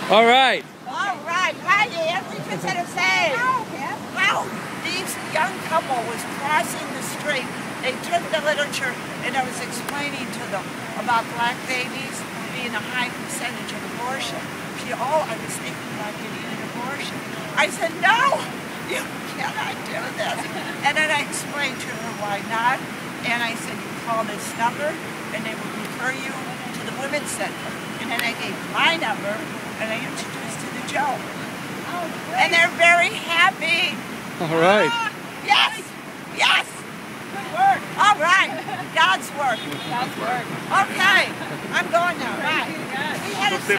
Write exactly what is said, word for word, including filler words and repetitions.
All right. All right. Hi, Ann. We just had to say how these young couple was crossing the street. They took the literature, and I was explaining to them about black babies being a high percentage of abortion. She, oh, I was thinking about getting an abortion. I said, no, you cannot do this. And then I explained to her why not. And I said, you call this number, and they will refer you to the Women's Center. And then I gave my number, and I introduced her to Joe. Oh, great. And they're very happy. All right. Ah, yes, yes. Good work. All right. God's work. God's work. Okay. I'm going now. Bye. Thank you, God. We had a